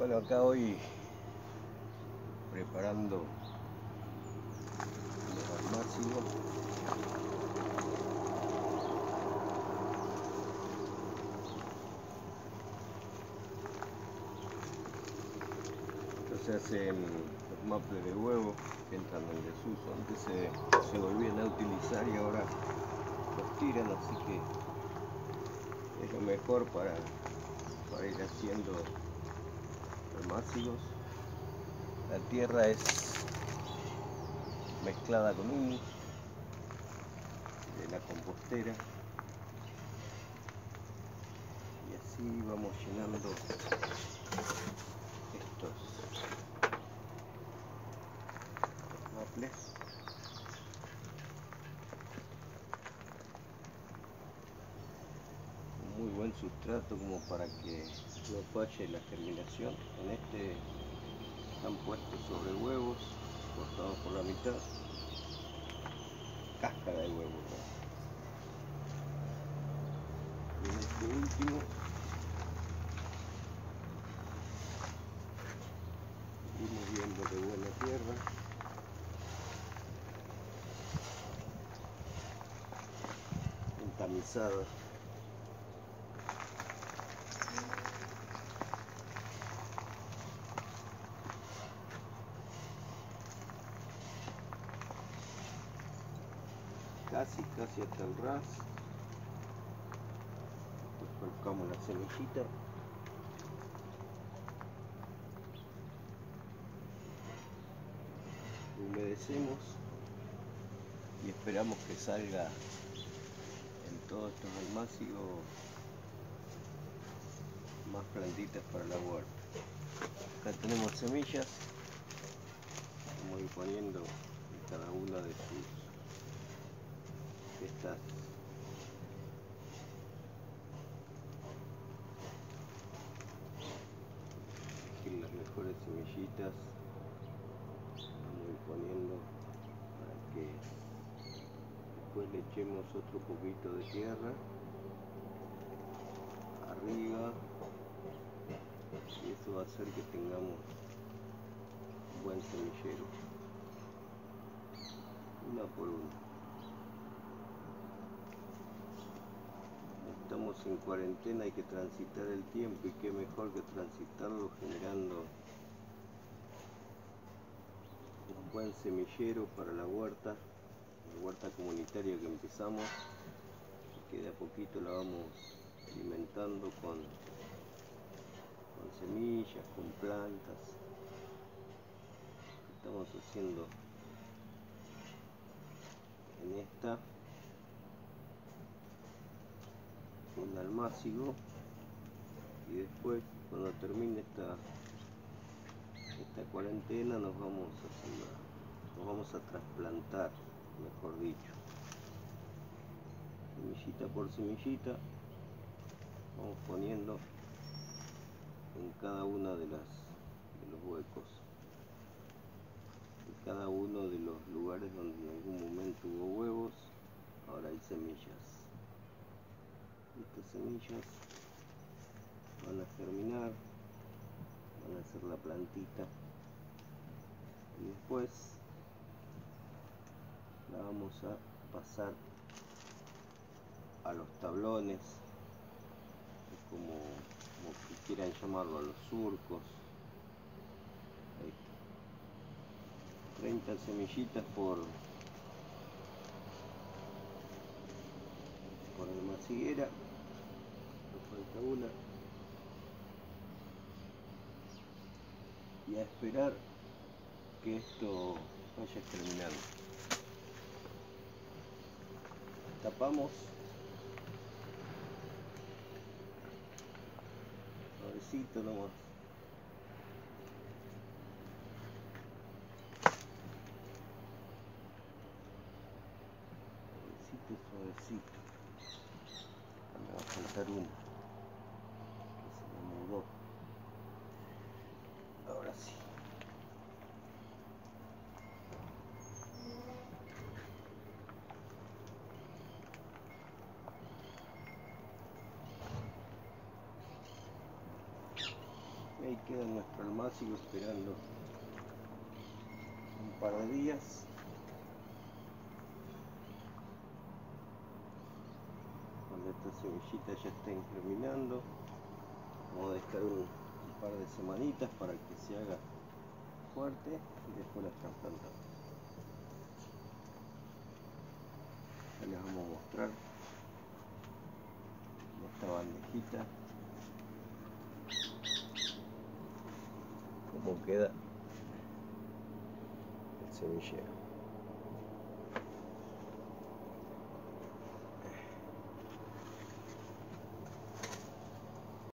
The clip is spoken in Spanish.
Bueno, acá hoy preparando los almácigos. Estos se hacen los maples de huevo que entran en desuso. Antes se volvían a utilizar y ahora los tiran, así que es lo mejor para ir haciendo almácigos. La tierra es mezclada con humus de la compostera y así vamos llenando estos maples. Un muy buen sustrato como para que no falle la germinación. En este están puestos sobre huevos cortados por la mitad, cáscara de huevo, ¿no? Y en este último seguimos viendo de buena tierra. Tamizada. Casi hasta el ras. Después colocamos la semillita. Humedecemos y esperamos que salga en todos estos almácigos más plantitas para la huerta. Acá tenemos semillas, vamos a ir poniendo en cada una de estas las mejores semillitas, vamos a ir poniendo para que después le echemos otro poquito de tierra arriba y eso va a hacer que tengamos un buen semillero, una por una. Estamos en cuarentena, hay que transitar el tiempo y qué mejor que transitarlo generando un buen semillero para la huerta comunitaria que empezamos y que de a poquito la vamos alimentando con semillas, con plantas. Estamos haciendo en esta un almácigo y después cuando termine esta cuarentena nos vamos a trasplantar, mejor dicho, semillita por semillita vamos poniendo en cada una de los huecos, en cada uno de los lugares donde en algún momento hubo huevos, ahora hay semillas. Estas semillas van a germinar, van a hacer la plantita y después la vamos a pasar a los tablones, como que quieran llamarlo, a los surcos. Ahí. 30 semillitas por almaciguera, nos falta una, y a esperar que esto vaya germinando. Tapamos, suavecito nomás. Suavecito. Me va a faltar uno que se me mudó. Ahora sí. ahí queda nuestro almácigo esperando un par de días. Cuando esta semillita ya esté germinando, vamos a dejar un par de semanitas para que se haga fuerte y después las trasplantamos. Ya les vamos a mostrar en esta bandejita cómo queda el semillero.